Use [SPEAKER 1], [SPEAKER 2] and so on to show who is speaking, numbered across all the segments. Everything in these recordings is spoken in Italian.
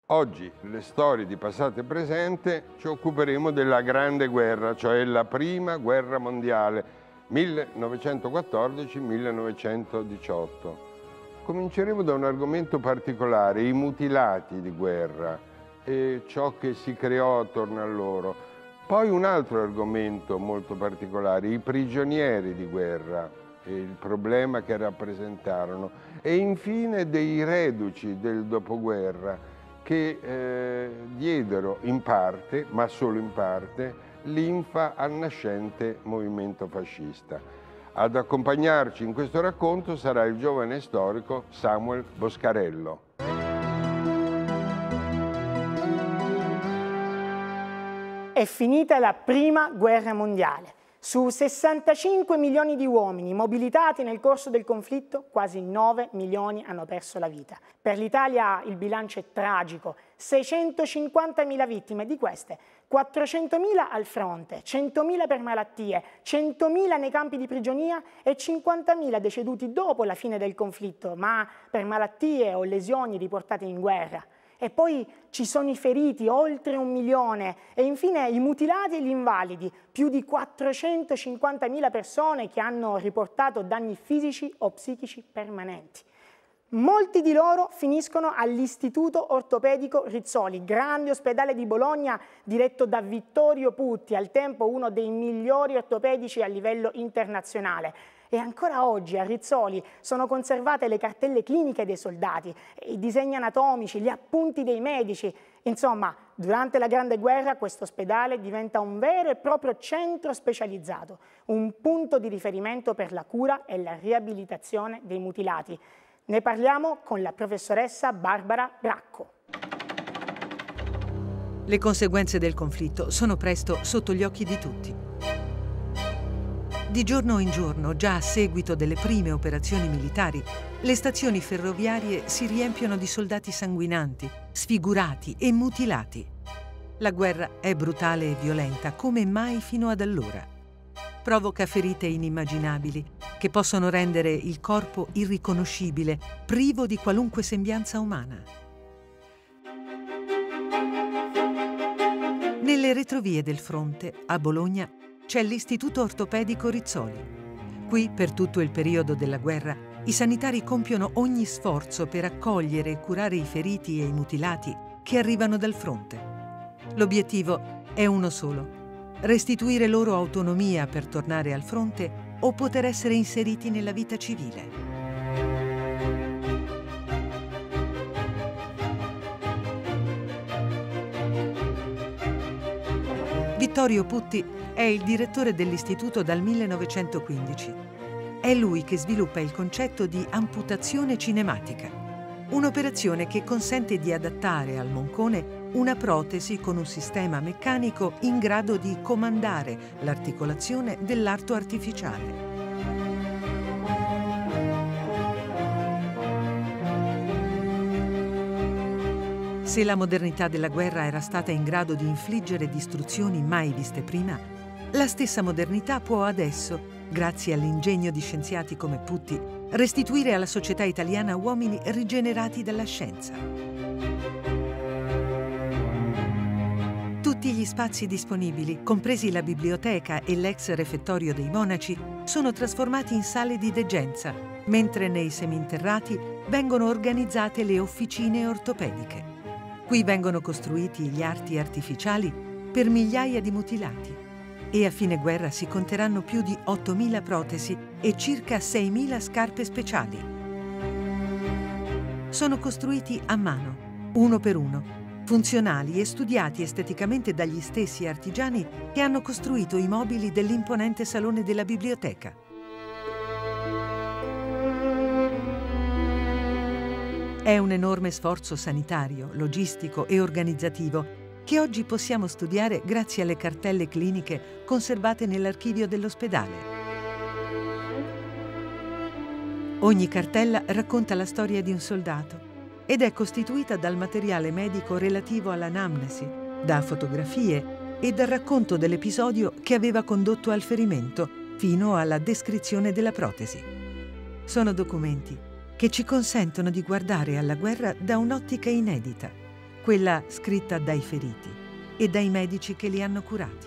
[SPEAKER 1] Oggi, le storie di passato e presente, ci occuperemo della Grande Guerra, cioè la Prima Guerra Mondiale, 1914-1918. Cominceremo da un argomento particolare, i mutilati di guerra e ciò che si creò attorno a loro. Poi un altro argomento molto particolare, i prigionieri di guerra e il problema che rappresentarono. E infine dei reduci del dopoguerra che diedero in parte, ma solo in parte, linfa al nascente movimento fascista. Ad accompagnarci in questo racconto sarà il giovane storico Samuel Boscarello.
[SPEAKER 2] È finita la Prima Guerra Mondiale. Su 65 milioni di uomini mobilitati nel corso del conflitto, quasi 9 milioni hanno perso la vita. Per l'Italia il bilancio è tragico: 650.000 vittime, di queste 400.000 al fronte, 100.000 per malattie, 100.000 nei campi di prigionia e 50.000 deceduti dopo la fine del conflitto, ma per malattie o lesioni riportate in guerra. E poi ci sono i feriti, oltre 1 milione, e infine i mutilati e gli invalidi, più di 450.000 persone che hanno riportato danni fisici o psichici permanenti. Molti di loro finiscono all'Istituto Ortopedico Rizzoli, grande ospedale di Bologna diretto da Vittorio Putti, al tempo uno dei migliori ortopedici a livello internazionale. E ancora oggi a Rizzoli sono conservate le cartelle cliniche dei soldati, i disegni anatomici, gli appunti dei medici. Insomma, durante la Grande Guerra questo ospedale diventa un vero e proprio centro specializzato, un punto di riferimento per la cura e la riabilitazione dei mutilati. Ne parliamo con la professoressa Barbara Bracco.
[SPEAKER 3] Le conseguenze del conflitto sono presto sotto gli occhi di tutti. Di giorno in giorno, già a seguito delle prime operazioni militari, le stazioni ferroviarie si riempiono di soldati sanguinanti, sfigurati e mutilati. La guerra è brutale e violenta come mai fino ad allora. Provoca ferite inimmaginabili che possono rendere il corpo irriconoscibile, privo di qualunque sembianza umana. Nelle retrovie del fronte, a Bologna, c'è l'Istituto Ortopedico Rizzoli. Qui, per tutto il periodo della guerra, i sanitari compiono ogni sforzo per accogliere e curare i feriti e i mutilati che arrivano dal fronte. L'obiettivo è uno solo: restituire loro autonomia per tornare al fronte o poter essere inseriti nella vita civile. Vittorio Putti è il direttore dell'istituto dal 1915. È lui che sviluppa il concetto di amputazione cinematica, un'operazione che consente di adattare al moncone una protesi con un sistema meccanico in grado di comandare l'articolazione dell'arto artificiale. Se la modernità della guerra era stata in grado di infliggere distruzioni mai viste prima, la stessa modernità può adesso, grazie all'ingegno di scienziati come Putti, restituire alla società italiana uomini rigenerati dalla scienza. Tutti gli spazi disponibili, compresi la biblioteca e l'ex refettorio dei monaci, sono trasformati in sale di degenza, mentre nei seminterrati vengono organizzate le officine ortopediche. Qui vengono costruiti gli arti artificiali per migliaia di mutilati e a fine guerra si conteranno più di 8.000 protesi e circa 6.000 scarpe speciali. Sono costruiti a mano, uno per uno, funzionali e studiati esteticamente dagli stessi artigiani che hanno costruito i mobili dell'imponente salone della biblioteca. È un enorme sforzo sanitario, logistico e organizzativo che oggi possiamo studiare grazie alle cartelle cliniche conservate nell'archivio dell'ospedale. Ogni cartella racconta la storia di un soldato ed è costituita dal materiale medico relativo all'anamnesi, da fotografie e dal racconto dell'episodio che aveva condotto al ferimento fino alla descrizione della protesi. Sono documenti che ci consentono di guardare alla guerra da un'ottica inedita, quella scritta dai feriti e dai medici che li hanno curati.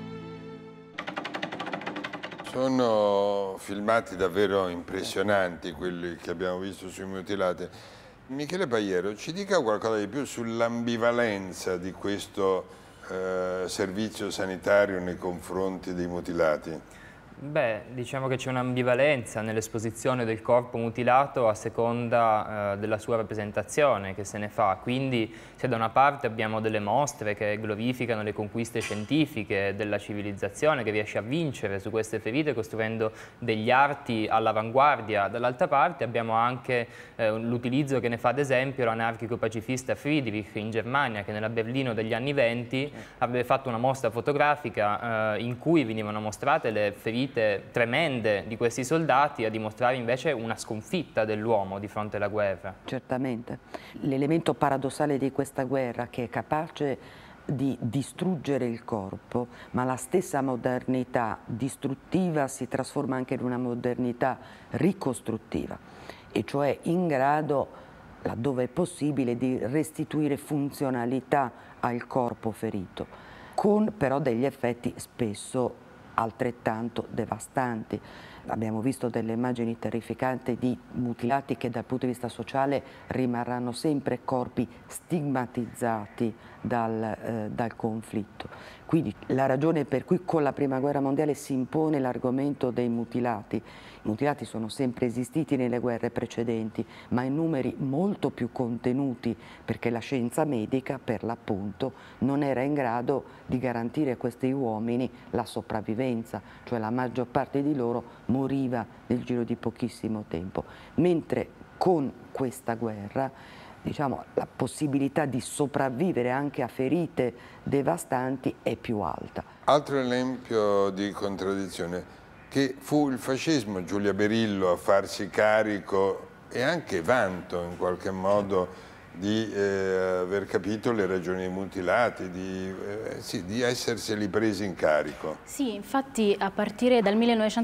[SPEAKER 1] Sono filmati davvero impressionanti quelli che abbiamo visto sui mutilati. Michele Pagliero, ci dica qualcosa di più sull'ambivalenza di questo servizio sanitario nei confronti dei mutilati.
[SPEAKER 4] Beh, diciamo che c'è un'ambivalenza nell'esposizione del corpo mutilato a seconda della sua rappresentazione che se ne fa. Quindi se da una parte abbiamo delle mostre che glorificano le conquiste scientifiche della civilizzazione che riesce a vincere su queste ferite costruendo degli arti all'avanguardia, dall'altra parte abbiamo anche l'utilizzo che ne fa ad esempio l'anarchico pacifista Friedrich in Germania, che nella Berlino degli anni '20 aveva fatto una mostra fotografica in cui venivano mostrate le ferite tremende di questi soldati a dimostrare invece una sconfitta dell'uomo di fronte alla guerra.
[SPEAKER 5] Certamente. L'elemento paradossale di questa guerra, che è capace di distruggere il corpo, ma la stessa modernità distruttiva si trasforma anche in una modernità ricostruttiva, e cioè in grado, laddove è possibile, di restituire funzionalità al corpo ferito, con però degli effetti spesso altrettanto devastanti. Abbiamo visto delle immagini terrificanti di mutilati che dal punto di vista sociale rimarranno sempre corpi stigmatizzati dal conflitto. Quindi la ragione per cui con la Prima Guerra Mondiale si impone l'argomento dei mutilati. I mutilati sono sempre esistiti nelle guerre precedenti, ma in numeri molto più contenuti, perché la scienza medica, per l'appunto, non era in grado di garantire a questi uomini la sopravvivenza, cioè la maggior parte di loro moriva nel giro di pochissimo tempo, mentre con questa guerra, diciamo, la possibilità di sopravvivere anche a ferite devastanti è più alta.
[SPEAKER 1] Altro esempio di contraddizione, che fu il fascismo, Giulia Berillo, a farsi carico e anche vanto in qualche modo di aver capito le ragioni dei mutilati, di esserseli presi in carico.
[SPEAKER 6] Sì, infatti a partire dal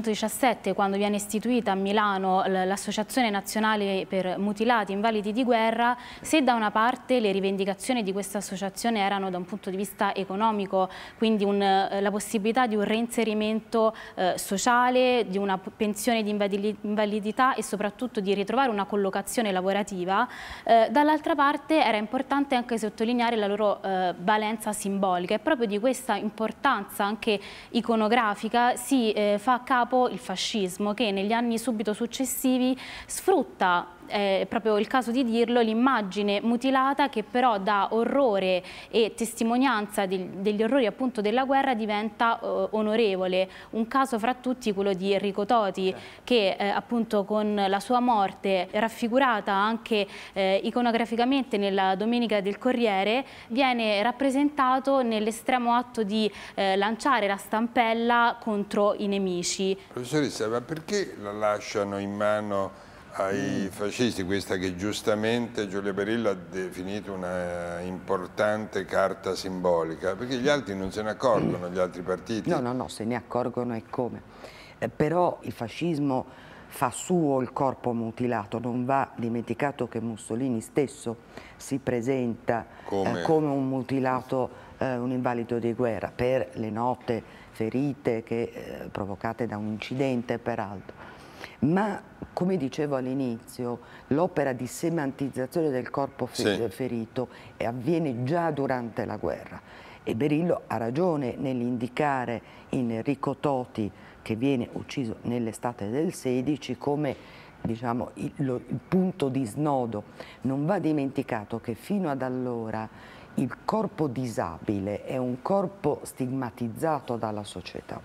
[SPEAKER 6] 1917, quando viene istituita a Milano l'Associazione Nazionale per Mutilati Invalidi di Guerra, se da una parte le rivendicazioni di questa associazione erano da un punto di vista economico, quindi la possibilità di un reinserimento sociale, di una pensione di invalidità e soprattutto di ritrovare una collocazione lavorativa, dall'altra parte era importante anche sottolineare la loro valenza simbolica, e proprio di questa importanza anche iconografica si fa capo il fascismo, che negli anni subito successivi sfrutta, è proprio il caso di dirlo, l'immagine mutilata che però da orrore e testimonianza degli orrori appunto della guerra diventa onorevole. Un caso fra tutti quello di Enrico Toti, che appunto con la sua morte, raffigurata anche iconograficamente nella Domenica del Corriere, viene rappresentato nell'estremo atto di lanciare la stampella contro i nemici.
[SPEAKER 1] Professoressa, ma perché la lasciano in mano ai fascisti, questa che giustamente Giulia Berillo ha definito una importante carta simbolica? Perché gli altri non se ne accorgono, gli altri partiti?
[SPEAKER 5] No, se ne accorgono e come. Però il fascismo fa suo il corpo mutilato, non va dimenticato che Mussolini stesso si presenta come un mutilato, un invalido di guerra, per le note ferite provocate da un incidente peraltro. Ma, come dicevo all'inizio, l'opera di semantizzazione del corpo ferito avviene già durante la guerra, e Berillo ha ragione nell'indicare in Enrico Toti, che viene ucciso nell'estate del 16, come, diciamo, il punto di snodo. Non va dimenticato che fino ad allora il corpo disabile è un corpo stigmatizzato dalla società.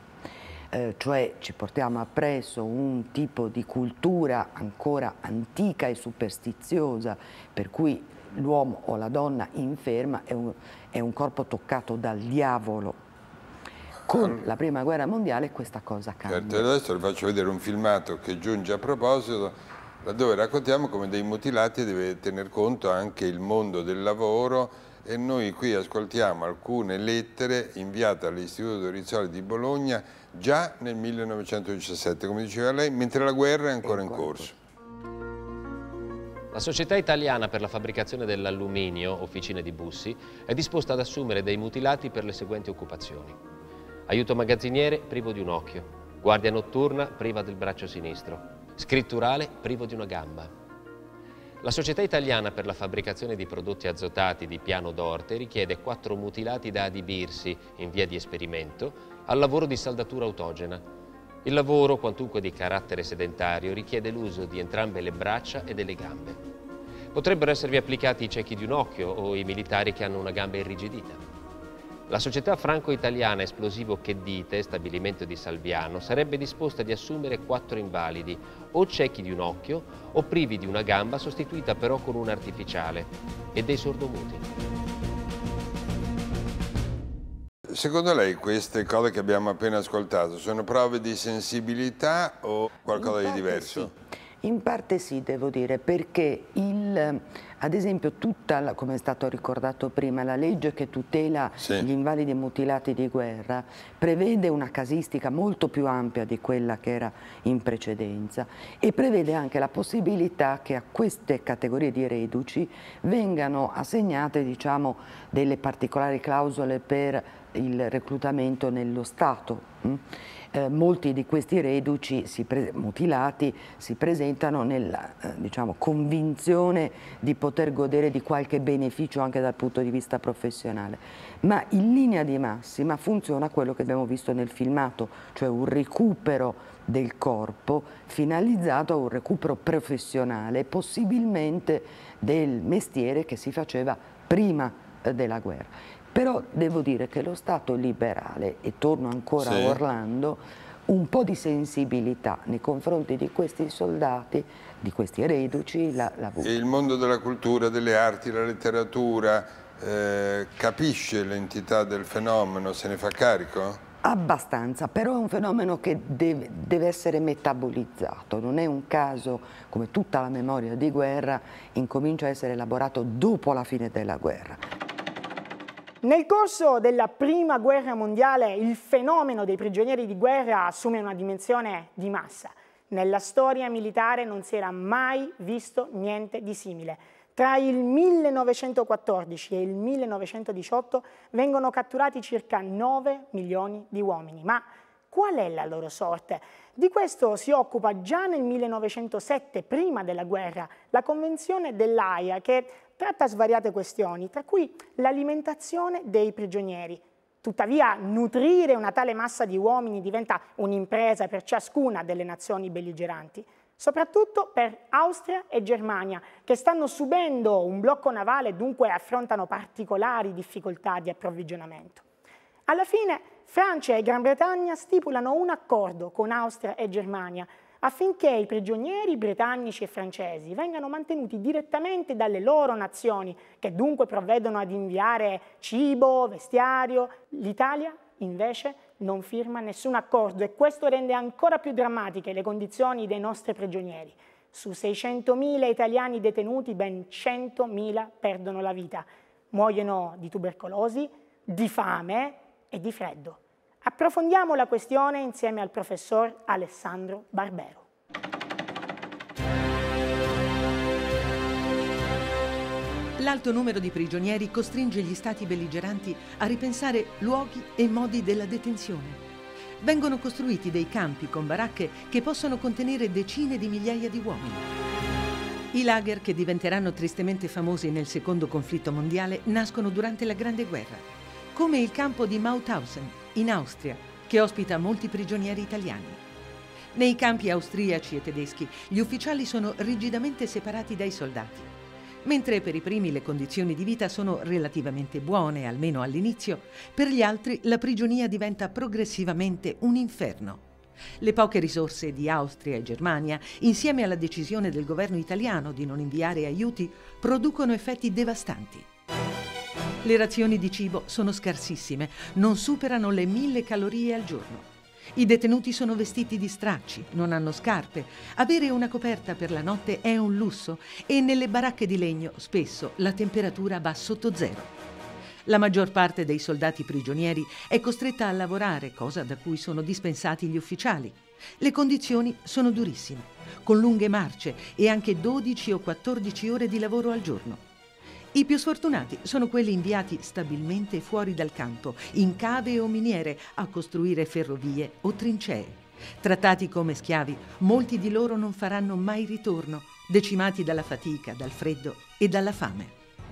[SPEAKER 5] Cioè ci portiamo appresso un tipo di cultura ancora antica e superstiziosa, per cui l'uomo o la donna inferma è un corpo toccato dal diavolo. Con la Prima Guerra Mondiale questa cosa cambia.
[SPEAKER 1] Certo, adesso vi faccio vedere un filmato che giunge a proposito, laddove raccontiamo come dei mutilati deve tener conto anche il mondo del lavoro, e noi qui ascoltiamo alcune lettere inviate all'Istituto Rizzoli di Bologna già nel 1917, come diceva lei, mentre la guerra è ancora in corso.
[SPEAKER 7] La società italiana per la fabbricazione dell'alluminio, Officine di Bussi, è disposta ad assumere dei mutilati per le seguenti occupazioni. Aiuto magazziniere, privo di un occhio. Guardia notturna, priva del braccio sinistro. Scritturale, privo di una gamba. La società italiana per la fabbricazione di prodotti azotati di piano d'Orte richiede 4 mutilati da adibirsi, in via di esperimento, al lavoro di saldatura autogena. Il lavoro, quantunque di carattere sedentario, richiede l'uso di entrambe le braccia e delle gambe. Potrebbero esservi applicati i ciechi di un occhio o i militari che hanno una gamba irrigidita. La società franco-italiana Esplosivo Cheddite, stabilimento di Salviano, sarebbe disposta di assumere 4 invalidi, o ciechi di un occhio o privi di una gamba sostituita però con una artificiale, e dei sordomuti.
[SPEAKER 1] Secondo lei queste cose che abbiamo appena ascoltato sono prove di sensibilità o qualcosa di diverso?
[SPEAKER 5] Sì. In parte sì, devo dire, perché ad esempio come è stato ricordato prima, la legge che tutela gli invalidi mutilati di guerra prevede una casistica molto più ampia di quella che era in precedenza e prevede anche la possibilità che a queste categorie di reduci vengano assegnate, diciamo, delle particolari clausole per il reclutamento nello Stato. Molti di questi reduci mutilati si presentano nella diciamo, convinzione di poter godere di qualche beneficio anche dal punto di vista professionale, ma in linea di massima funziona quello che abbiamo visto nel filmato, cioè un recupero del corpo finalizzato a un recupero professionale, possibilmente del mestiere che si faceva prima della guerra. Però devo dire che lo Stato liberale, e torno ancora a Orlando, un po' di sensibilità nei confronti di questi soldati, di questi reduci, l'ha avuto.
[SPEAKER 1] E il mondo della cultura, delle arti, la letteratura, capisce l'entità del fenomeno, se ne fa carico?
[SPEAKER 5] Abbastanza, però è un fenomeno che deve essere metabolizzato, non è un caso come tutta la memoria di guerra incomincia a essere elaborato dopo la fine della guerra.
[SPEAKER 2] Nel corso della Prima Guerra Mondiale il fenomeno dei prigionieri di guerra assume una dimensione di massa. Nella storia militare non si era mai visto niente di simile. Tra il 1914 e il 1918 vengono catturati circa 9 milioni di uomini. Ma qual è la loro sorte? Di questo si occupa già nel 1907, prima della guerra, la Convenzione dell'Aia, che tratta svariate questioni, tra cui l'alimentazione dei prigionieri. Tuttavia, nutrire una tale massa di uomini diventa un'impresa per ciascuna delle nazioni belligeranti, soprattutto per Austria e Germania, che stanno subendo un blocco navale e dunque affrontano particolari difficoltà di approvvigionamento. Alla fine, Francia e Gran Bretagna stipulano un accordo con Austria e Germania affinché i prigionieri britannici e francesi vengano mantenuti direttamente dalle loro nazioni, che dunque provvedono ad inviare cibo, vestiario. L'Italia, invece, non firma nessun accordo e questo rende ancora più drammatiche le condizioni dei nostri prigionieri. Su 600.000 italiani detenuti, ben 100.000 perdono la vita. Muoiono di tubercolosi, di fame e di freddo. Approfondiamo la questione insieme al professor Alessandro Barbero.
[SPEAKER 3] L'alto numero di prigionieri costringe gli stati belligeranti a ripensare luoghi e modi della detenzione. Vengono costruiti dei campi con baracche che possono contenere decine di migliaia di uomini. I lager, che diventeranno tristemente famosi nel secondo conflitto mondiale, nascono durante la Grande Guerra, come il campo di Mauthausen, in Austria, che ospita molti prigionieri italiani. Nei campi austriaci e tedeschi gli ufficiali sono rigidamente separati dai soldati, mentre per i primi le condizioni di vita sono relativamente buone, almeno all'inizio, per gli altri la prigionia diventa progressivamente un inferno. Le poche risorse di Austria e Germania, insieme alla decisione del governo italiano di non inviare aiuti, producono effetti devastanti. Le razioni di cibo sono scarsissime, non superano le 1000 calorie al giorno. I detenuti sono vestiti di stracci, non hanno scarpe, avere una coperta per la notte è un lusso e nelle baracche di legno spesso la temperatura va sotto zero. La maggior parte dei soldati prigionieri è costretta a lavorare, cosa da cui sono dispensati gli ufficiali. Le condizioni sono durissime. con lunghe marce e anche 12 o 14 ore di lavoro al giorno. I più sfortunati sono quelli inviati stabilmente fuori dal campo, in cave o miniere, a costruire ferrovie o trincee. Trattati come schiavi, molti di loro non faranno mai ritorno, decimati dalla fatica, dal freddo e dalla fame.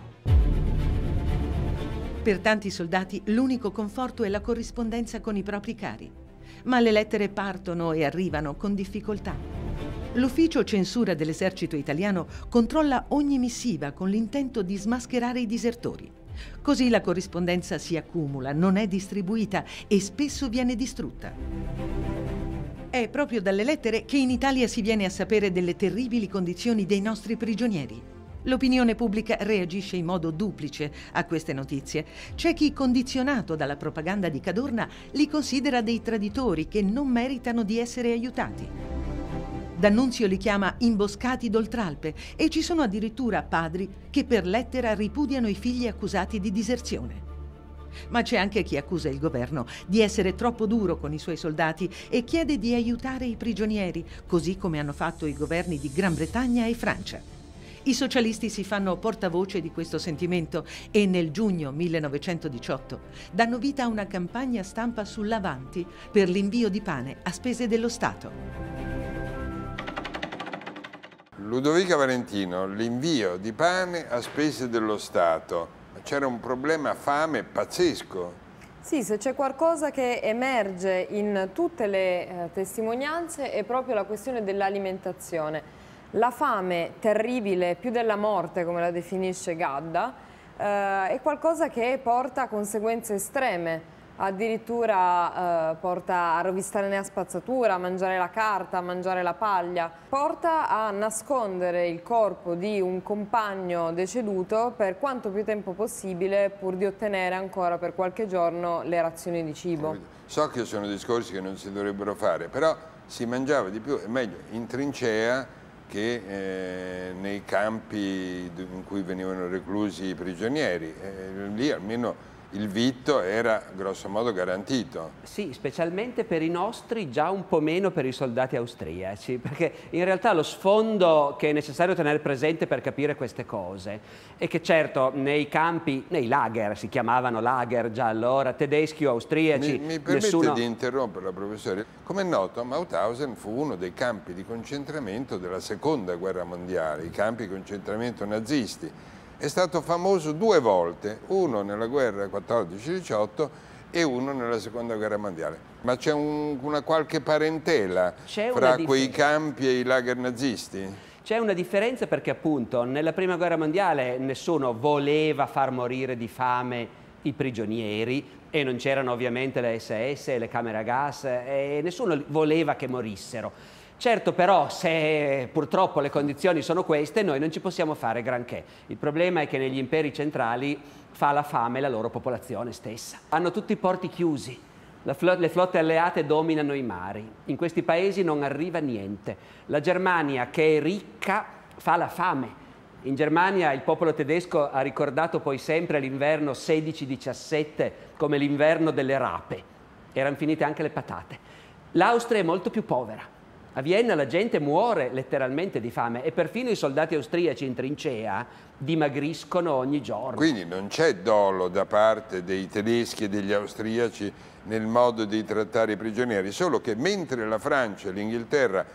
[SPEAKER 3] Per tanti soldati l'unico conforto è la corrispondenza con i propri cari, ma le lettere partono e arrivano con difficoltà. L'ufficio censura dell'esercito italiano controlla ogni missiva con l'intento di smascherare i disertori. Così la corrispondenza si accumula, non è distribuita e spesso viene distrutta. È proprio dalle lettere che in Italia si viene a sapere delle terribili condizioni dei nostri prigionieri. L'opinione pubblica reagisce in modo duplice a queste notizie. C'è chi, condizionato dalla propaganda di Cadorna, li considera dei traditori che non meritano di essere aiutati. D'Annunzio li chiama imboscati d'Oltralpe e ci sono addirittura padri che per lettera ripudiano i figli accusati di diserzione. Ma c'è anche chi accusa il governo di essere troppo duro con i suoi soldati e chiede di aiutare i prigionieri, così come hanno fatto i governi di Gran Bretagna e Francia. I socialisti si fanno portavoce di questo sentimento e nel giugno 1918 danno vita a una campagna stampa sull'Avanti per l'invio di pane a spese dello Stato.
[SPEAKER 1] Ludovica Valentino, l'invio di pane a spese dello Stato. C'era un problema fame pazzesco.
[SPEAKER 8] Sì, se c'è qualcosa che emerge in tutte le testimonianze è proprio la questione dell'alimentazione. La fame terribile, più della morte, come la definisce Gadda, è qualcosa che porta a conseguenze estreme. Addirittura porta a rovistare a spazzatura, a mangiare la carta, a mangiare la paglia, porta a nascondere il corpo di un compagno deceduto per quanto più tempo possibile pur di ottenere ancora per qualche giorno le razioni di cibo.
[SPEAKER 1] So che sono discorsi che non si dovrebbero fare, però si mangiava di più, è meglio in trincea che nei campi in cui venivano reclusi i prigionieri. Lì almeno il vitto era grosso modo garantito.
[SPEAKER 9] Sì, specialmente per i nostri, già un po' meno per i soldati austriaci, perché in realtà lo sfondo che è necessario tenere presente per capire queste cose è che certo nei campi, nei lager, si chiamavano lager già allora, tedeschi o austriaci...
[SPEAKER 1] Mi permette di interromperla, professore? Come è noto, Mauthausen fu uno dei campi di concentramento della Seconda Guerra Mondiale, i campi di concentramento nazisti. È stato famoso 2 volte, uno nella guerra 14-18 e uno nella Seconda Guerra Mondiale. Ma c'è una qualche parentela fra quei campi e i lager nazisti?
[SPEAKER 9] C'è una differenza perché appunto nella Prima Guerra Mondiale nessuno voleva far morire di fame i prigionieri e non c'erano ovviamente le SS, le camere a gas e nessuno voleva che morissero. Certo però se purtroppo le condizioni sono queste noi non ci possiamo fare granché. Il problema è che negli imperi centrali fa la fame la loro popolazione stessa. Hanno tutti i porti chiusi, le flotte alleate dominano i mari. In questi paesi non arriva niente. La Germania che è ricca fa la fame. In Germania il popolo tedesco ha ricordato poi sempre l'inverno 16-17 come l'inverno delle rape. Erano finite anche le patate. L'Austria è molto più povera. A Vienna la gente muore letteralmente di fame e perfino i soldati austriaci in trincea dimagriscono ogni giorno.
[SPEAKER 1] Quindi non c'è dolo da parte dei tedeschi e degli austriaci nel modo di trattare i prigionieri, solo che mentre la Francia e l'Inghilterra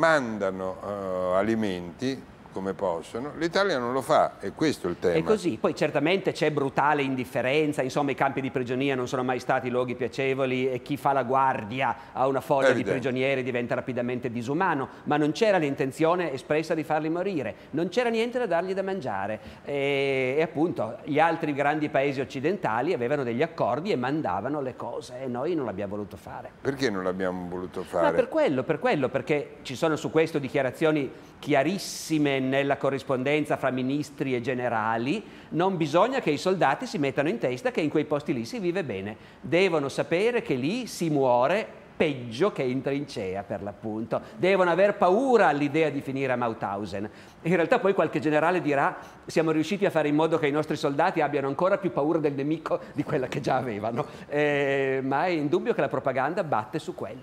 [SPEAKER 1] mandano alimenti come possono, l'Italia non lo fa, e questo è il tema.
[SPEAKER 9] È così, poi certamente c'è brutale indifferenza, insomma i campi di prigionia non sono mai stati luoghi piacevoli e chi fa la guardia a una folla di prigionieri diventa rapidamente disumano, ma non c'era l'intenzione espressa di farli morire, non c'era niente da dargli da mangiare e appunto gli altri grandi paesi occidentali avevano degli accordi e mandavano le cose e noi non l'abbiamo voluto fare.
[SPEAKER 1] Perché non l'abbiamo voluto fare?
[SPEAKER 9] Ma per quello, perché ci sono su questo dichiarazioni chiarissime nella corrispondenza fra ministri e generali. Non bisogna che i soldati si mettano in testa che in quei posti lì si vive bene, devono sapere che lì si muore peggio che in trincea per l'appunto, devono aver paura all'idea di finire a Mauthausen. In realtà poi qualche generale dirà siamo riusciti a fare in modo che i nostri soldati abbiano ancora più paura del nemico di quella che già avevano, ma è indubbio che la propaganda batte su quello.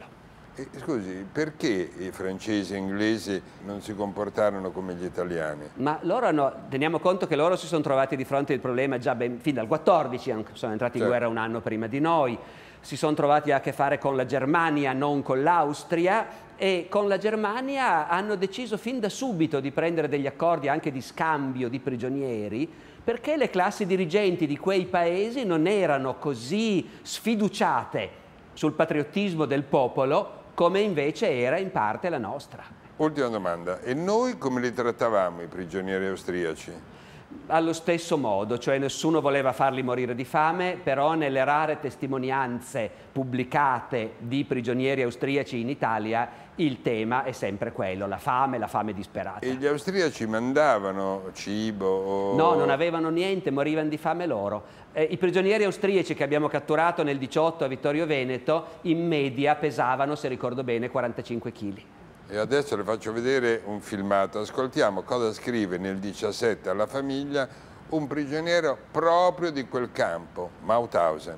[SPEAKER 1] Scusi, perché i francesi e inglesi non si comportarono come gli italiani?
[SPEAKER 9] Ma loro teniamo conto che loro si sono trovati di fronte al problema già fin dal 14, sono entrati in guerra un anno prima di noi, si sono trovati a che fare con la Germania, non con l'Austria, e con la Germania hanno deciso fin da subito di prendere degli accordi anche di scambio di prigionieri, perché le classi dirigenti di quei paesi non erano così sfiduciate sul patriottismo del popolo come invece era in parte la nostra.
[SPEAKER 1] Ultima domanda, e noi come li trattavamo i prigionieri austriaci?
[SPEAKER 9] Allo stesso modo, cioè nessuno voleva farli morire di fame, però nelle rare testimonianze pubblicate di prigionieri austriaci in Italia il tema è sempre quello, la fame disperata.
[SPEAKER 1] E gli austriaci mandavano cibo? O...
[SPEAKER 9] No, non avevano niente, morivano di fame loro. I prigionieri austriaci che abbiamo catturato nel 18 a Vittorio Veneto in media pesavano, se ricordo bene, 45 kg.
[SPEAKER 1] E adesso le faccio vedere un filmato, ascoltiamo cosa scrive nel 17 alla famiglia un prigioniero proprio di quel campo, Mauthausen.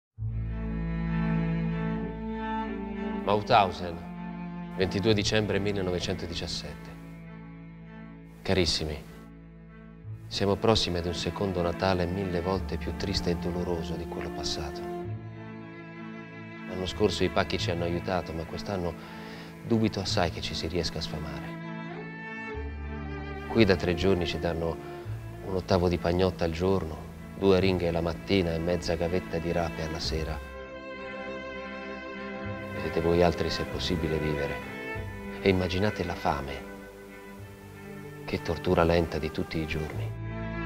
[SPEAKER 7] Mauthausen, 22 dicembre 1917. Carissimi, siamo prossimi ad un secondo Natale 1000 volte più triste e doloroso di quello passato. L'anno scorso i pacchi ci hanno aiutato, ma quest'anno dubito assai che ci si riesca a sfamare. Qui da 3 giorni ci danno un ottavo di pagnotta al giorno, 2 ringhe la mattina e mezza gavetta di rape alla sera. Vedete voi altri se è possibile vivere. E immaginate la fame. Che tortura lenta di tutti i giorni.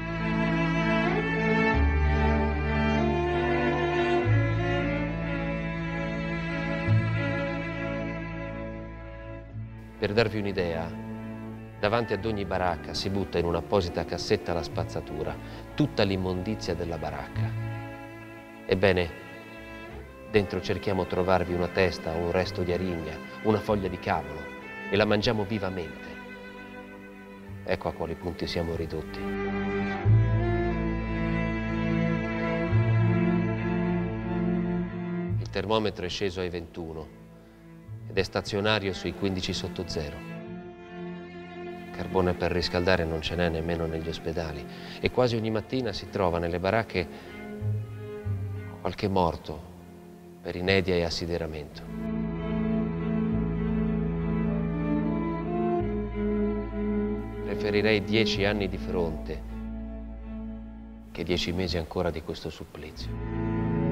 [SPEAKER 7] Per darvi un'idea, davanti ad ogni baracca si butta in un'apposita cassetta la spazzatura, tutta l'immondizia della baracca. Ebbene, dentro cerchiamo di trovarvi una testa o un resto di aringha, una foglia di cavolo, e la mangiamo vivamente. Ecco a quali punti siamo ridotti. Il termometro è sceso ai 21. Ed è stazionario sui 15 sotto zero. Carbone per riscaldare non ce n'è nemmeno negli ospedali e quasi ogni mattina si trova nelle baracche qualche morto per inedia e assideramento. Preferirei 10 anni di fronte che 10 mesi ancora di questo supplizio.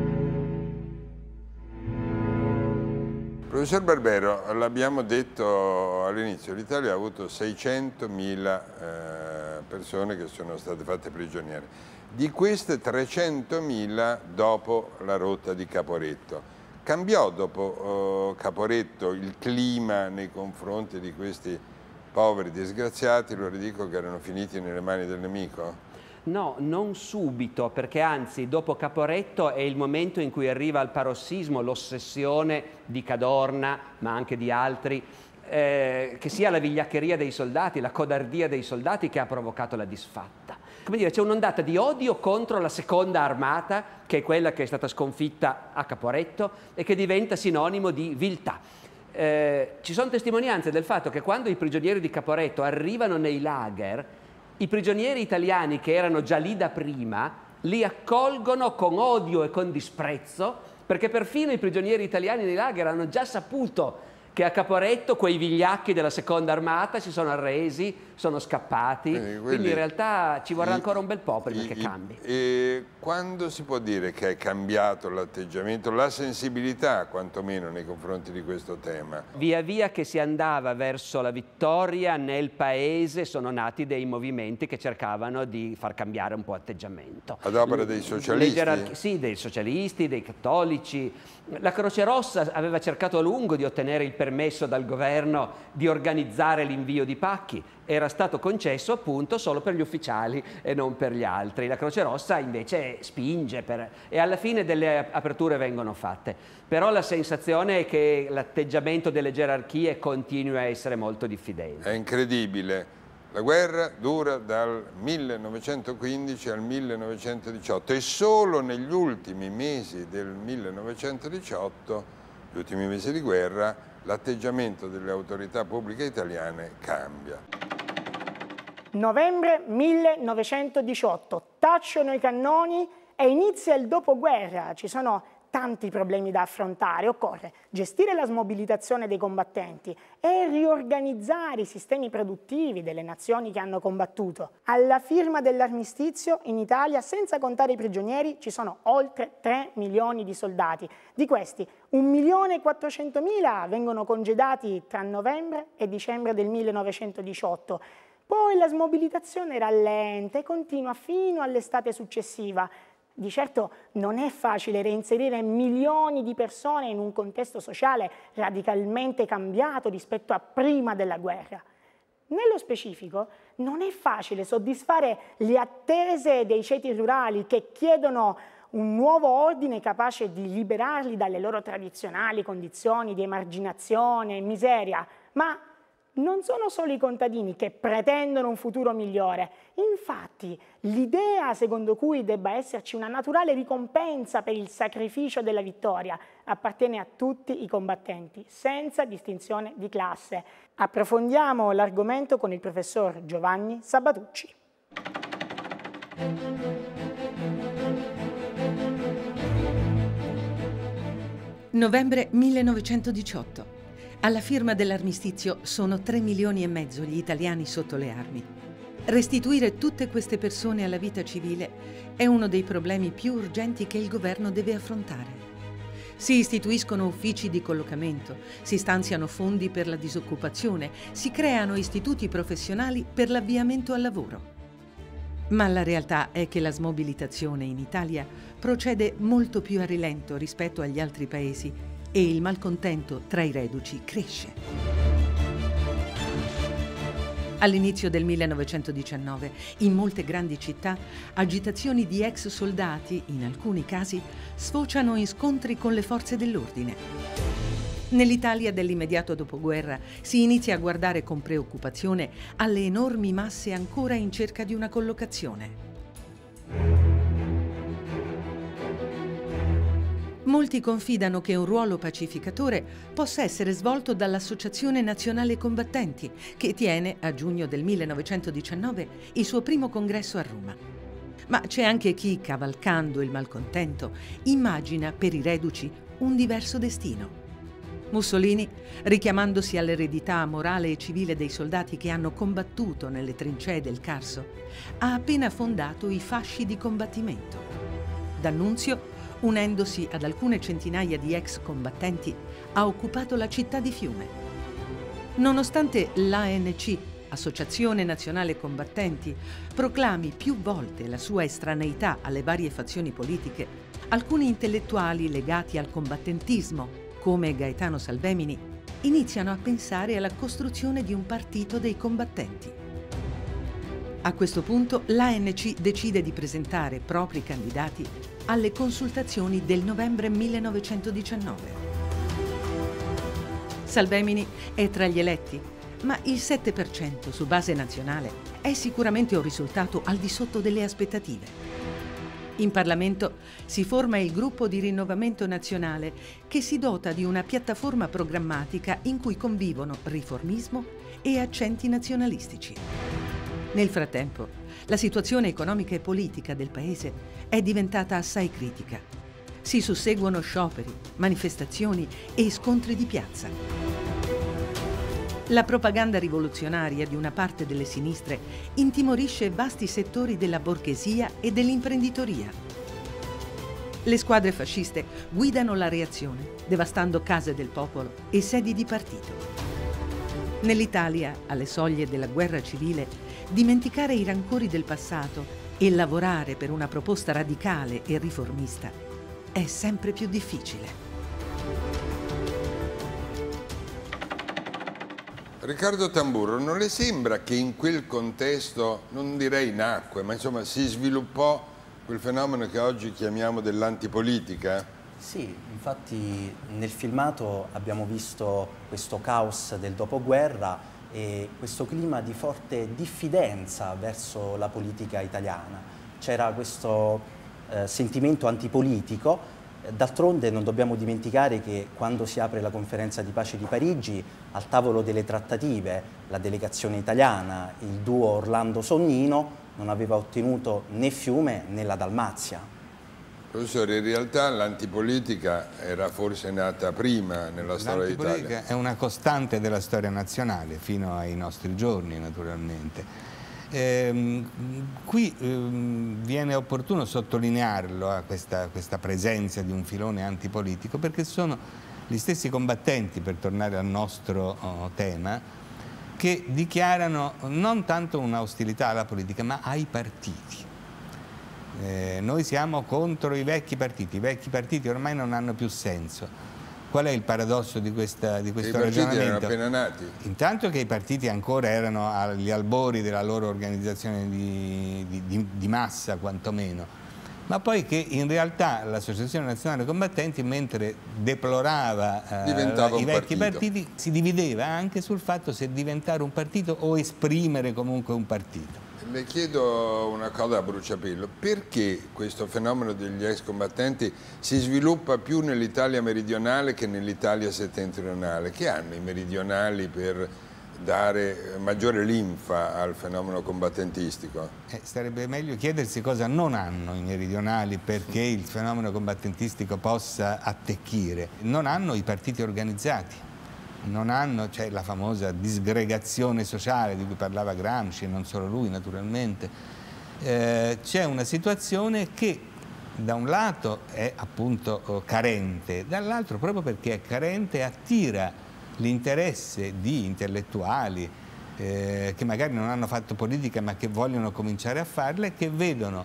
[SPEAKER 1] Professor Barbero, l'abbiamo detto all'inizio, l'Italia ha avuto 600.000 persone che sono state fatte prigioniere. Di queste 300.000 dopo la rotta di Caporetto. Cambiò dopo Caporetto il clima nei confronti di questi poveri disgraziati, lo ridico, che erano finiti nelle mani del nemico?
[SPEAKER 9] No, non subito, perché anzi dopo Caporetto è il momento in cui arriva al parossismo l'ossessione di Cadorna, ma anche di altri, che sia la vigliaccheria dei soldati, la codardia dei soldati che ha provocato la disfatta. Come dire, c'è un'ondata di odio contro la seconda armata, che è quella che è stata sconfitta a Caporetto e che diventa sinonimo di viltà. Ci sono testimonianze del fatto che quando i prigionieri di Caporetto arrivano nei lager, i prigionieri italiani che erano già lì da prima li accolgono con odio e con disprezzo, perché perfino i prigionieri italiani nei lager hanno già saputo che a Caporetto quei vigliacchi della seconda armata si sono arresi, sono scappati, quindi in realtà ci vorrà ancora un bel po' prima che cambi.
[SPEAKER 1] E quando si può dire che è cambiato l'atteggiamento, la sensibilità quantomeno nei confronti di questo tema?
[SPEAKER 9] Via via che si andava verso la vittoria nel paese sono nati dei movimenti che cercavano di far cambiare un po' atteggiamento.
[SPEAKER 1] Ad opera dei socialisti?
[SPEAKER 9] Sì, dei socialisti, dei cattolici. La Croce Rossa aveva cercato a lungo di ottenere il permesso dal governo di organizzare l'invio di pacchi. Era stato concesso appunto solo per gli ufficiali e non per gli altri. La Croce Rossa invece spinge e alla fine delle aperture vengono fatte. Però la sensazione è che l'atteggiamento delle gerarchie continui a essere molto diffidente.
[SPEAKER 1] È incredibile. La guerra dura dal 1915 al 1918 e solo negli ultimi mesi del 1918, gli ultimi mesi di guerra, l'atteggiamento delle autorità pubbliche italiane cambia.
[SPEAKER 2] Novembre 1918, tacciono i cannoni e inizia il dopoguerra. Ci sono tanti problemi da affrontare, occorre gestire la smobilitazione dei combattenti e riorganizzare i sistemi produttivi delle nazioni che hanno combattuto. Alla firma dell'armistizio in Italia, senza contare i prigionieri, ci sono oltre 3 milioni di soldati. Di questi 1.400.000 vengono congedati tra novembre e dicembre del 1918. Poi la smobilitazione rallenta e continua fino all'estate successiva. Di certo non è facile reinserire milioni di persone in un contesto sociale radicalmente cambiato rispetto a prima della guerra. Nello specifico, non è facile soddisfare le attese dei ceti rurali che chiedono un nuovo ordine capace di liberarli dalle loro tradizionali condizioni di emarginazione e miseria, ma non sono solo i contadini che pretendono un futuro migliore. Infatti, l'idea secondo cui debba esserci una naturale ricompensa per il sacrificio della vittoria appartiene a tutti i combattenti, senza distinzione di classe. Approfondiamo l'argomento con il professor Giovanni Sabatucci.
[SPEAKER 3] Novembre 1918. Alla firma dell'armistizio sono 3,5 milioni gli italiani sotto le armi. Restituire tutte queste persone alla vita civile è uno dei problemi più urgenti che il governo deve affrontare. Si istituiscono uffici di collocamento, si stanziano fondi per la disoccupazione, si creano istituti professionali per l'avviamento al lavoro. Ma la realtà è che la smobilitazione in Italia procede molto più a rilento rispetto agli altri paesi e il malcontento tra i reduci cresce. All'inizio del 1919, in molte grandi città, agitazioni di ex soldati, in alcuni casi, sfociano in scontri con le forze dell'ordine. Nell'Italia dell'immediato dopoguerra si inizia a guardare con preoccupazione alle enormi masse ancora in cerca di una collocazione. Molti confidano che un ruolo pacificatore possa essere svolto dall'Associazione Nazionale Combattenti, che tiene, a giugno del 1919, il suo primo congresso a Roma. Ma c'è anche chi, cavalcando il malcontento, immagina per i reduci un diverso destino. Mussolini, richiamandosi all'eredità morale e civile dei soldati che hanno combattuto nelle trincee del Carso, ha appena fondato i fasci di combattimento. D'Annunzio, unendosi ad alcune centinaia di ex combattenti, ha occupato la città di Fiume. Nonostante l'ANC, Associazione Nazionale Combattenti, proclami più volte la sua estraneità alle varie fazioni politiche, alcuni intellettuali legati al combattentismo, come Gaetano Salvemini, iniziano a pensare alla costruzione di un partito dei combattenti. A questo punto l'ANC decide di presentare propri candidati alle consultazioni del novembre 1919. Salvemini è tra gli eletti, ma il 7% su base nazionale è sicuramente un risultato al di sotto delle aspettative. In Parlamento si forma il gruppo di rinnovamento nazionale che si dota di una piattaforma programmatica in cui convivono riformismo e accenti nazionalistici. Nel frattempo, la situazione economica e politica del paese è diventata assai critica. Si susseguono scioperi, manifestazioni e scontri di piazza. La propaganda rivoluzionaria di una parte delle sinistre intimorisce vasti settori della borghesia e dell'imprenditoria. Le squadre fasciste guidano la reazione, devastando case del popolo e sedi di partito. Nell'Italia, alle soglie della guerra civile, dimenticare i rancori del passato e lavorare per una proposta radicale e riformista è sempre più difficile.
[SPEAKER 1] Riccardo Tamburro, non le sembra che in quel contesto, non direi nacque, ma insomma si sviluppò quel fenomeno che oggi chiamiamo dell'antipolitica?
[SPEAKER 10] Sì, infatti nel filmato abbiamo visto questo caos del dopoguerra e questo clima di forte diffidenza verso la politica italiana. C'era questo sentimento antipolitico D'altronde non dobbiamo dimenticare che quando si apre la conferenza di pace di Parigi, al tavolo delle trattative, la delegazione italiana, il duo Orlando-Sonnino, non aveva ottenuto né Fiume né la Dalmazia.
[SPEAKER 1] Professore, in realtà l'antipolitica era forse nata prima nella storia d'Italia.
[SPEAKER 11] L'antipolitica è una costante della storia nazionale fino ai nostri giorni, naturalmente. Qui viene opportuno sottolinearlo, questa presenza di un filone antipolitico, perché sono gli stessi combattenti, per tornare al nostro tema, che dichiarano non tanto un'ostilità alla politica ma ai partiti. Noi siamo contro i vecchi partiti ormai non hanno più senso. Qual è il paradosso di questo ragionamento? I partiti
[SPEAKER 1] erano appena nati.
[SPEAKER 11] Intanto che i partiti ancora erano agli albori della loro organizzazione di massa, quantomeno, ma poi che in realtà l'Associazione Nazionale Combattenti, mentre deplorava i vecchi partiti, si divideva anche sul fatto se diventare un partito o esprimere comunque un partito.
[SPEAKER 1] Le chiedo una cosa a bruciapelo: perché questo fenomeno degli ex combattenti si sviluppa più nell'Italia meridionale che nell'Italia settentrionale? Che hanno i meridionali per dare maggiore linfa al fenomeno combattentistico?
[SPEAKER 11] Sarebbe meglio chiedersi cosa non hanno i meridionali perché il fenomeno combattentistico possa attecchire. Non hanno i partiti organizzati. Non hanno, c'è la famosa disgregazione sociale di cui parlava Gramsci, e non solo lui naturalmente. C'è una situazione che da un lato è appunto carente, dall'altro proprio perché è carente attira l'interesse di intellettuali che magari non hanno fatto politica ma che vogliono cominciare a farla e che vedono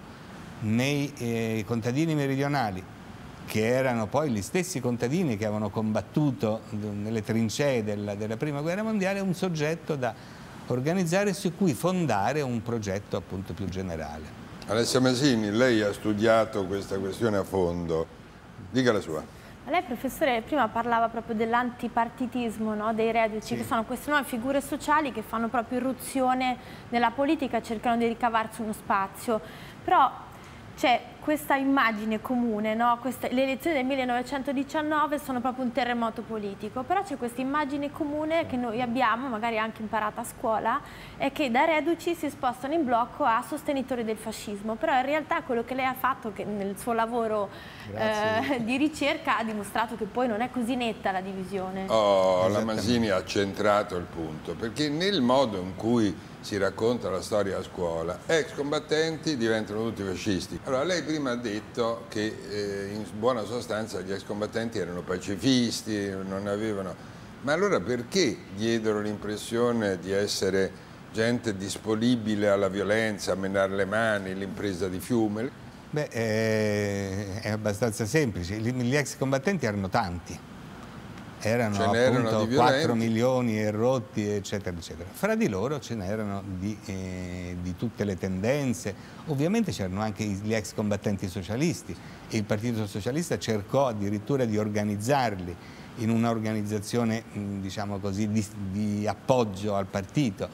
[SPEAKER 11] nei contadini meridionali, che erano poi gli stessi contadini che avevano combattuto nelle trincee della Prima Guerra Mondiale, un soggetto da organizzare su cui fondare un progetto appunto più generale.
[SPEAKER 1] Alessia Masini, lei ha studiato questa questione a fondo, dica la sua.
[SPEAKER 12] Lei, professore, prima parlava proprio dell'antipartitismo, no? Dei reduci,
[SPEAKER 11] sì,
[SPEAKER 12] che sono queste nuove figure sociali che fanno proprio irruzione nella politica e cercano di ricavarsi uno spazio, però c'è questa immagine comune, no? Le elezioni del 1919 sono proprio un terremoto politico, però c'è questa immagine comune che noi abbiamo, magari anche imparata a scuola, è che da reduci si spostano in blocco a sostenitori del fascismo, però in realtà quello che lei ha fatto che nel suo lavoro di ricerca ha dimostrato che poi non è così netta la divisione.
[SPEAKER 1] La Masini ha centrato il punto, perché nel modo in cui si racconta la storia a scuola, ex combattenti diventano tutti fascisti. Allora, lei prima ha detto che in buona sostanza gli ex combattenti erano pacifisti, non avevano... Ma allora perché diedero l'impressione di essere gente disponibile alla violenza, a menare le mani, l'impresa di Fiume?
[SPEAKER 11] Beh, è abbastanza semplice. Gli ex combattenti erano tanti. Erano appunto 4 milioni e rotti, eccetera, eccetera. Fra di loro ce n'erano di tutte le tendenze. Ovviamente c'erano anche gli ex combattenti socialisti e il Partito Socialista cercò addirittura di organizzarli in un'organizzazione, diciamo così, di appoggio al partito.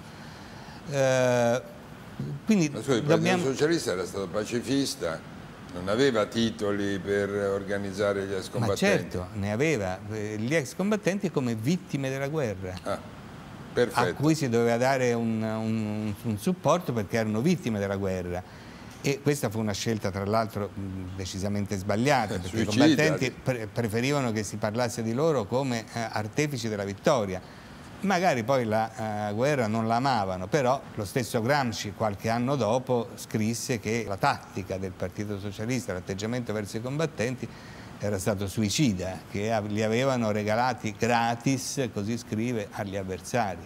[SPEAKER 11] Quindi
[SPEAKER 1] ma scusi, il Partito Socialista era stato pacifista? Non aveva titoli per organizzare gli ex combattenti?
[SPEAKER 11] Ma certo, ne aveva. Gli ex combattenti come vittime della guerra, a cui si doveva dare un supporto perché erano vittime della guerra. E questa fu una scelta, tra l'altro, decisamente sbagliata, perché i combattenti preferivano che si parlasse di loro come artefici della vittoria. Magari poi la guerra non la amavano, però lo stesso Gramsci qualche anno dopo scrisse che la tattica del Partito Socialista, l'atteggiamento verso i combattenti era stato suicida, che li avevano regalati gratis, così scrive, agli avversari.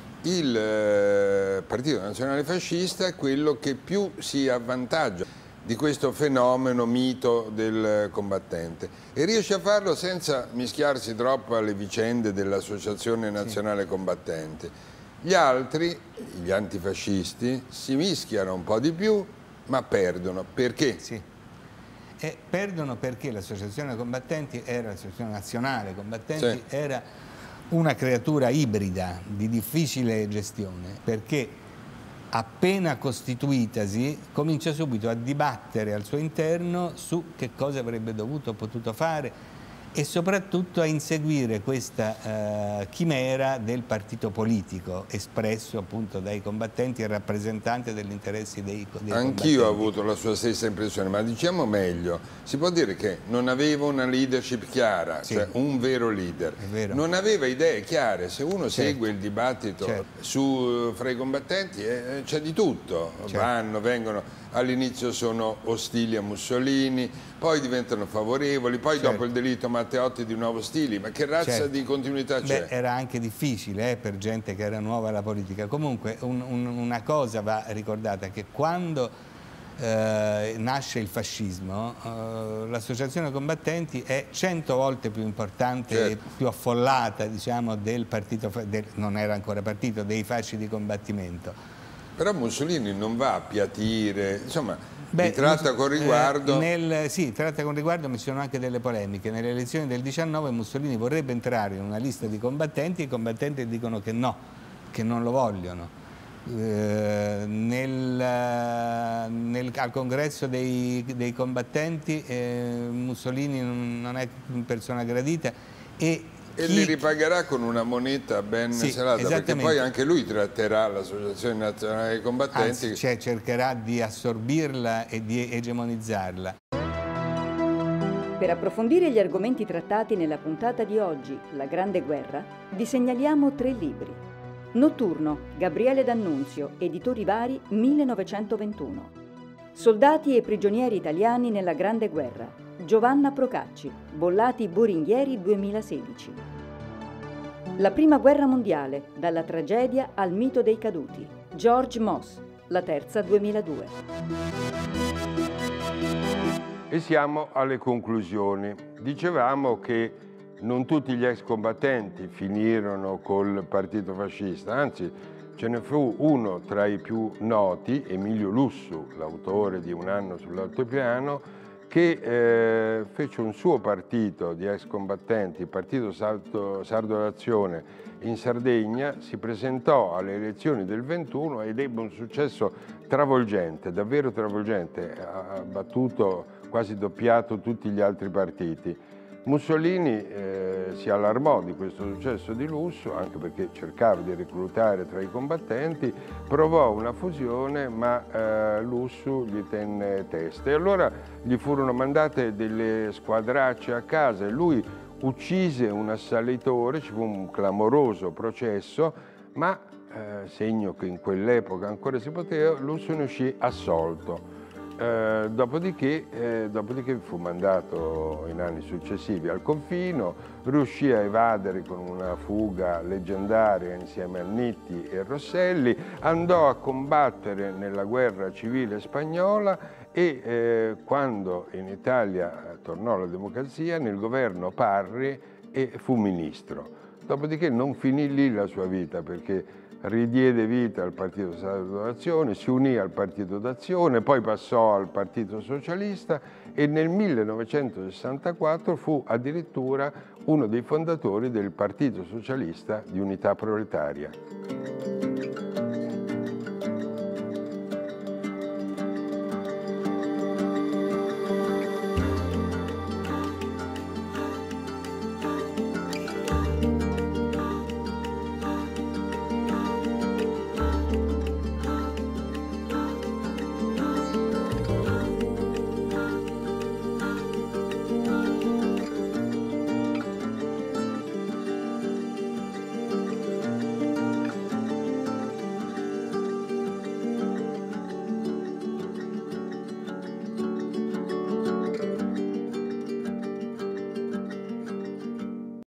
[SPEAKER 1] Il Partito Nazionale Fascista è quello che più si avvantaggia di questo fenomeno mito del combattente e riesce a farlo senza mischiarsi troppo alle vicende dell'Associazione Nazionale Combattente. Gli altri, gli antifascisti, si mischiano un po' di più ma perdono. Perché?
[SPEAKER 11] Sì. Perdono perché l'Associazione Combattenti era l'Associazione Nazionale Combattenti, era una creatura ibrida di difficile gestione, perché appena costituitasi, comincia subito a dibattere al suo interno su che cosa avrebbe dovuto o potuto fare e soprattutto a inseguire questa chimera del partito politico espresso appunto dai combattenti e rappresentante degli interessi dei combattenti.
[SPEAKER 1] Anch'io ho avuto la sua stessa impressione, ma diciamo meglio, si può dire che non aveva una leadership chiara, cioè un vero leader, non aveva idee chiare. Se uno segue il dibattito fra i combattenti c'è di tutto, vanno, vengono, all'inizio sono ostili a Mussolini, poi diventano favorevoli, poi dopo il delitto Matteotti di nuovo ostili, ma che razza di continuità c'è?
[SPEAKER 11] Era anche difficile per gente che era nuova alla politica. Comunque una cosa va ricordata, che quando nasce il fascismo, l'associazione combattenti è 100 volte più importante e più affollata, diciamo, del partito, non era ancora partito, dei fasci di combattimento.
[SPEAKER 1] Però Mussolini non va a appiattire, insomma, li tratta con riguardo.
[SPEAKER 11] Sì, tratta con riguardo, ma ci sono anche delle polemiche. Nelle elezioni del 19 Mussolini vorrebbe entrare in una lista di combattenti, i combattenti dicono che no, che non lo vogliono. Al congresso dei combattenti Mussolini non è persona gradita e
[SPEAKER 1] li ripagherà con una moneta ben serata, perché poi anche lui tratterà l'Associazione Nazionale dei Combattenti.
[SPEAKER 11] Anzi, cercherà di assorbirla e di egemonizzarla.
[SPEAKER 13] Per approfondire gli argomenti trattati nella puntata di oggi, La Grande Guerra, vi segnaliamo 3 libri. Notturno, Gabriele D'Annunzio, Editori Vari, 1921. Soldati e prigionieri italiani nella Grande Guerra, Giovanna Procacci, Bollati Boringhieri 2016. La Prima Guerra Mondiale, dalla tragedia al mito dei caduti, George Moss, La Terza 2002.
[SPEAKER 1] E siamo alle conclusioni. Dicevamo che non tutti gli ex combattenti finirono col partito fascista, anzi ce ne fu uno tra i più noti, Emilio Lussu, l'autore di Un anno sull'altopiano, che fece un suo partito di ex combattenti, il Partito Sardo d'Azione in Sardegna, si presentò alle elezioni del 21 ed ebbe un successo travolgente, davvero travolgente, ha battuto, quasi doppiato tutti gli altri partiti. Mussolini si allarmò di questo successo di Lussu, anche perché cercava di reclutare tra i combattenti, provò una fusione, ma Lussu gli tenne testa e allora gli furono mandate delle squadracce a casa e lui uccise un assalitore, ci fu un clamoroso processo, ma segno che in quell'epoca ancora si poteva, Lussu ne uscì assolto. Dopodiché fu mandato in anni successivi al confino, riuscì a evadere con una fuga leggendaria insieme a Nitti e Rosselli, andò a combattere nella guerra civile spagnola e quando in Italia tornò la democrazia nel governo Parri e fu ministro. Dopodiché non finì lì la sua vita, perché ridiede vita al Partito Sardo d'Azione, si unì al Partito d'Azione, poi passò al Partito Socialista e nel 1964 fu addirittura uno dei fondatori del Partito Socialista di Unità Proletaria.